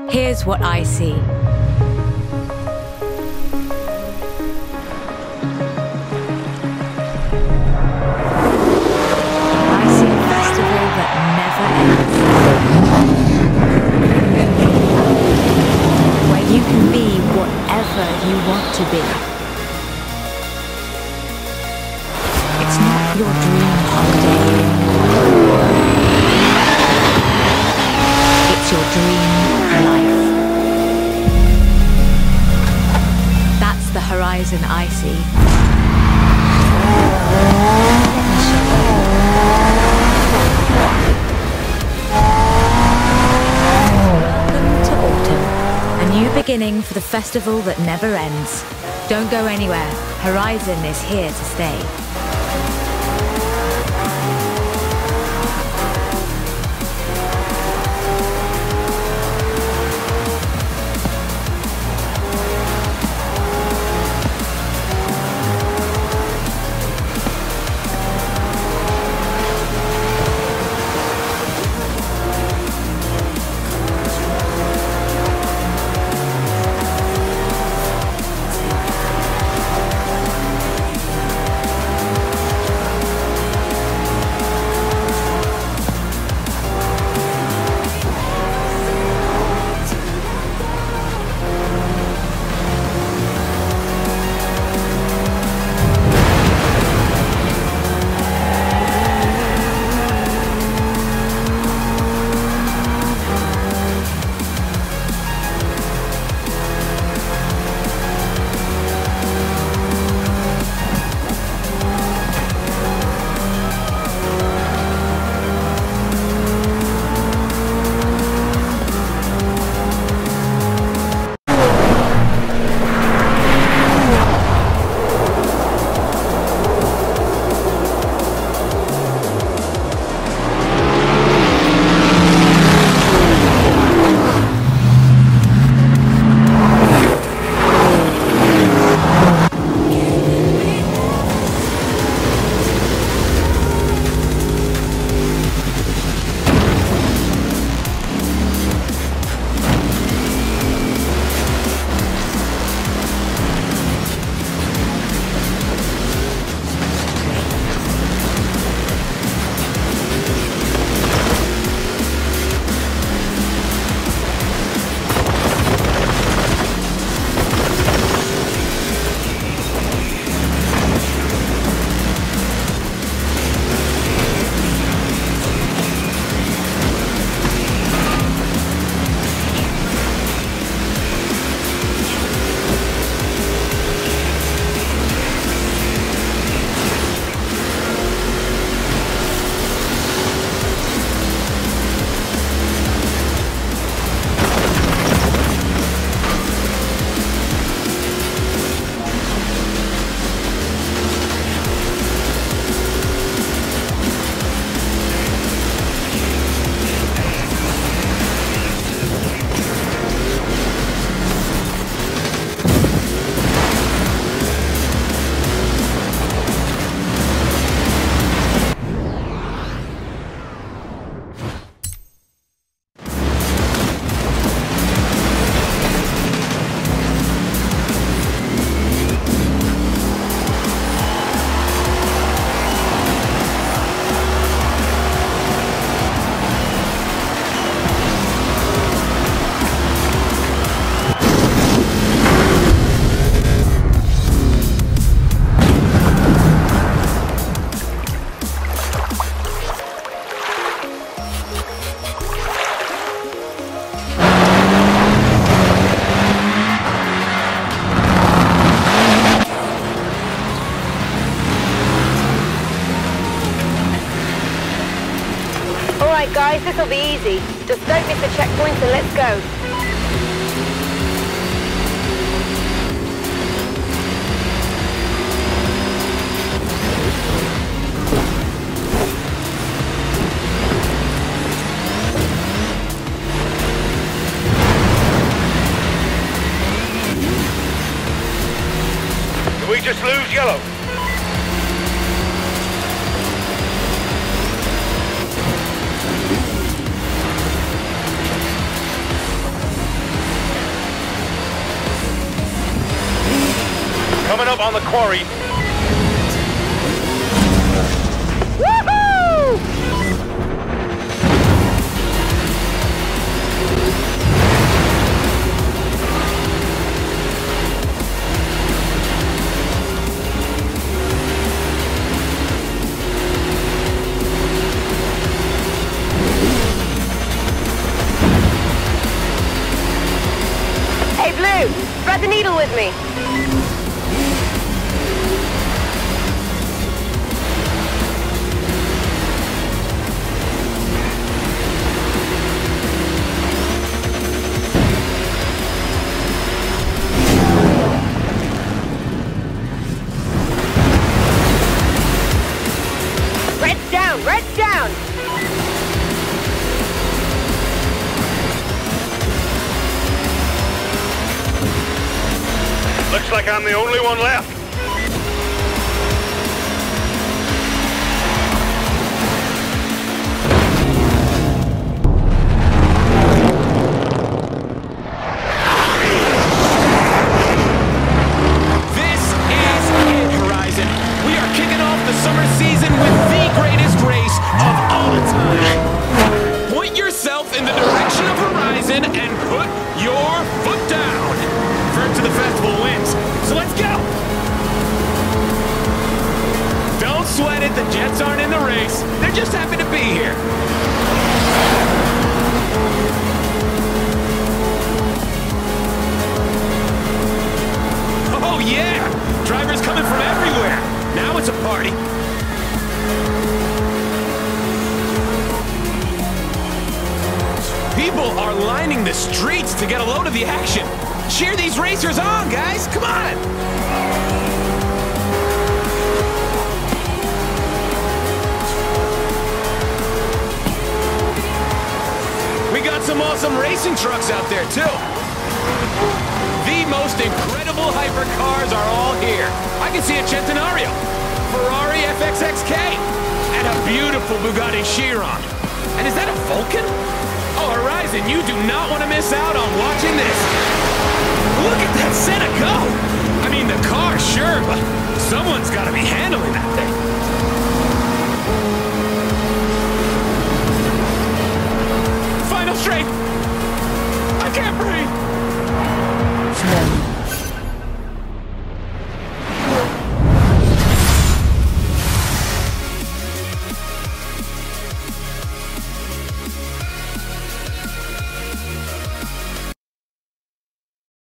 Here's what I see. I see a festival that never ends. Where you can be whatever you want to be. It's not your dream holiday. It's your dream life. That's the horizon I see. Let me show you. Welcome to autumn. A new beginning for the festival that never ends. Don't go anywhere. Horizon is here to stay. Alright guys, this'll be easy. Just don't miss the checkpoint and let's go. Did we just lose yellow? on the quarry. Woohoo! Hey, Blue, thread the needle with me. Red's down, red's down. Looks like I'm the only one left. This is it, Horizon. We are kicking off the summer season with the greatest race of all time. Point yourself in the direction of Horizon and put your foot down. First to the festival wins, so let's go! Don't sweat it, the Jets aren't in the race. They're just happy to be here. Oh yeah! Drivers coming from everywhere. Now it's a party. People are lining the streets to get a load of the action. Cheer these racers on, guys! Come on! We got some awesome racing trucks out there, too. The most incredible hypercars are all here. I can see a Centenario, Ferrari FXXK, and a beautiful Bugatti Chiron. And is that a Vulcan? Oh, Horizon, you do not want to miss out on watching this. Look at that Senna go! I mean, the car, sure, but someone's got to be handling that thing.